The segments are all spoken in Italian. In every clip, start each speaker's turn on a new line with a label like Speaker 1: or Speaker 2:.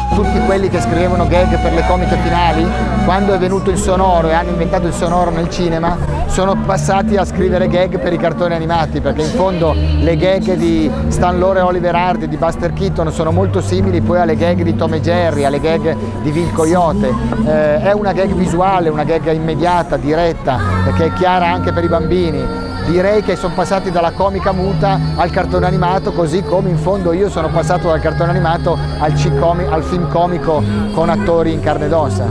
Speaker 1: tutti quelli che scrivevano gag per le comiche finali, quando è venuto il sonoro e hanno inventato il sonoro nel cinema, sono passati a scrivere gag per i cartoni animati, perché in fondo le gag di Stan Laurel e Oliver Hardy, di Buster Keaton, sono molto simili poi alle gag di Tom e Jerry, alle gag di Vil Coyote. È una gag visuale, una gag immediata, diretta, che è chiara anche per i bambini. Direi che sono passati dalla comica muta al cartone animato, così come in fondo io sono passato dal cartone animato al film comico con attori in carne ed ossa.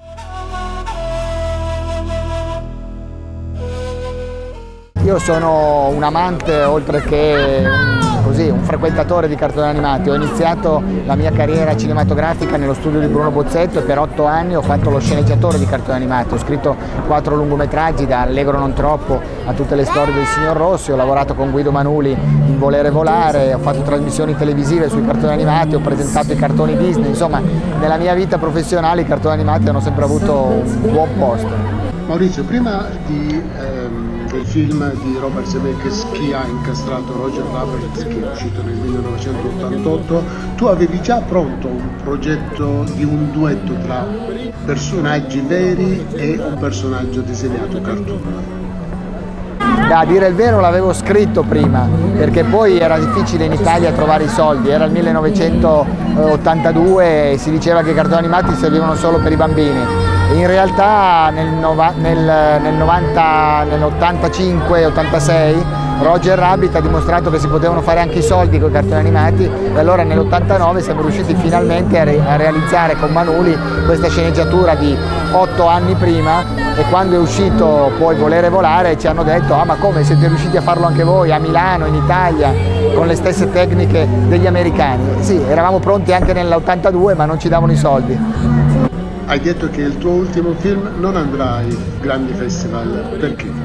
Speaker 1: Io sono un amante, oltre che un frequentatore di cartoni animati. Ho iniziato la mia carriera cinematografica nello studio di Bruno Bozzetto e per 8 anni ho fatto lo sceneggiatore di cartoni animati. Ho scritto 4 lungometraggi, da Allegro non troppo a tutte le storie del Signor Rossi. Ho lavorato con Guido Manuli in Volere Volare, ho fatto trasmissioni televisive sui cartoni animati, ho presentato i cartoni Disney. Insomma, nella mia vita professionale i cartoni animati hanno sempre avuto un buon posto.
Speaker 2: Maurizio, prima del film di Robert Zemeckis, Chi ha incastrato Roger Rabbit, che è uscito nel 1988, tu avevi già pronto un progetto di un duetto tra personaggi veri e un personaggio disegnato cartoon.
Speaker 1: A dire il vero l'avevo scritto prima, perché poi era difficile in Italia trovare i soldi, era il 1982 e si diceva che i cartoni animati servivano solo per i bambini. In realtà nell'85-86 Roger Rabbit ha dimostrato che si potevano fare anche i soldi con i cartoni animati e allora nell'89 siamo riusciti finalmente a realizzare con Manuli questa sceneggiatura di 8 anni prima, e quando è uscito poi Volere Volare ci hanno detto: ah, ma come, siete riusciti a farlo anche voi a Milano, in Italia, con le stesse tecniche degli americani? Sì, eravamo pronti anche nell'82 ma non ci davano i soldi.
Speaker 2: Hai detto che il tuo ultimo film non andrà ai grandi festival, perché?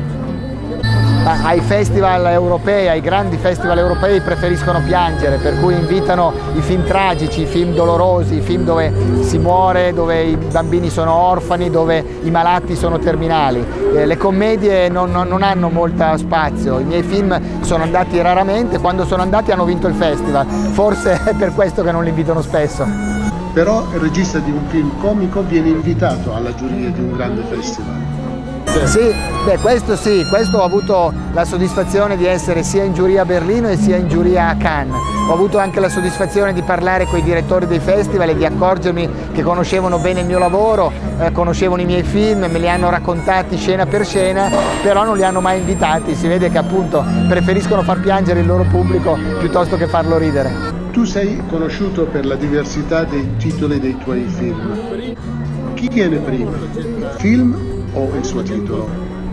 Speaker 1: Ai festival europei, ai grandi festival europei preferiscono piangere, per cui invitano i film tragici, i film dolorosi, i film dove si muore, dove i bambini sono orfani, dove i malati sono terminali. Le commedie non hanno molto spazio, i miei film sono andati raramente, quando sono andati hanno vinto il festival, forse è per questo che non li invitano spesso.
Speaker 2: Però il regista di un film comico viene invitato alla giuria di un grande festival.
Speaker 1: Sì, questo ho avuto la soddisfazione di essere sia in giuria a Berlino e sia in giuria a Cannes. Ho avuto anche la soddisfazione di parlare con i direttori dei festival e di accorgermi che conoscevano bene il mio lavoro, conoscevano i miei film, me li hanno raccontati scena per scena, però non li hanno mai invitati. Si vede che appunto preferiscono far piangere il loro pubblico piuttosto che farlo ridere.
Speaker 2: Tu sei conosciuto per la diversità dei titoli dei tuoi film. Chi viene prima, il film o il suo titolo?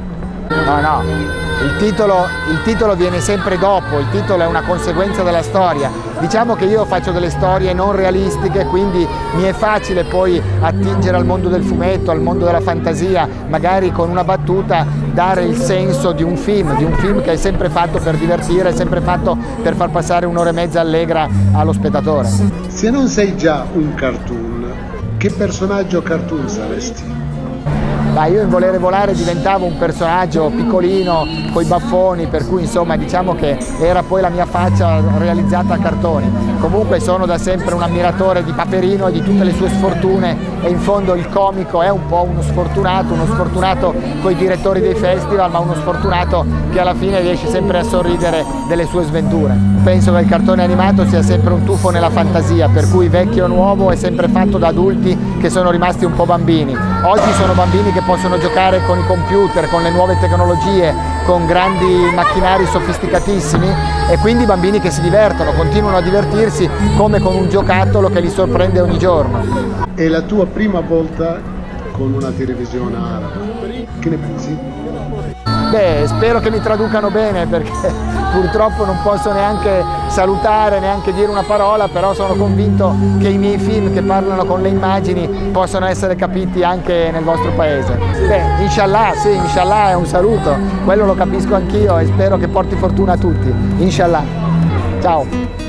Speaker 1: No, il titolo viene sempre dopo, il titolo è una conseguenza della storia. Diciamo che io faccio delle storie non realistiche, quindi mi è facile poi attingere al mondo del fumetto, al mondo della fantasia, magari con una battuta dare il senso di un film che è sempre fatto per divertire, è sempre fatto per far passare un'ora e mezza allegra allo spettatore.
Speaker 2: Se non sei già un cartoon, che personaggio cartoon saresti?
Speaker 1: Io in Volere Volare diventavo un personaggio piccolino coi baffoni, per cui insomma diciamo che era poi la mia faccia realizzata a cartoni. Comunque sono da sempre un ammiratore di Paperino e di tutte le sue sfortune, e in fondo il comico è un po' uno sfortunato coi direttori dei festival, ma uno sfortunato che alla fine riesce sempre a sorridere delle sue sventure. Penso che il cartone animato sia sempre un tuffo nella fantasia, per cui vecchio o nuovo è sempre fatto da adulti che sono rimasti un po' bambini. Oggi sono bambini che possono giocare con i computer, con le nuove tecnologie, con grandi macchinari sofisticatissimi, e quindi bambini che si divertono, continuano a divertirsi come con un giocattolo che li sorprende ogni giorno.
Speaker 2: È la tua prima volta con una televisione araba, che ne pensi?
Speaker 1: Spero che mi traducano bene, perché purtroppo non posso neanche salutare, neanche dire una parola, però sono convinto che i miei film che parlano con le immagini possano essere capiti anche nel vostro paese. Inshallah, sì, inshallah è un saluto, quello lo capisco anch'io e spero che porti fortuna a tutti. Inshallah. Ciao.